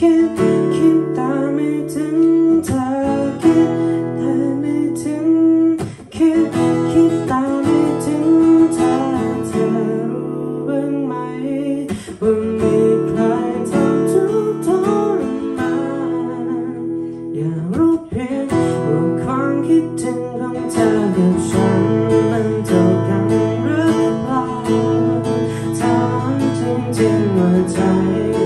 คิดแต่ไม่ถึงเธอคิดแต่ไม่ถึงคิดแต่ไม่ถึงเธอรู้บ้างไหมว่ามีใครทำทุกทรมานอยากรู้เพียงว่าความคิดถึงของเธอกับฉันมันเท่ากันหรือเปล่าถามจริงๆว่าใจ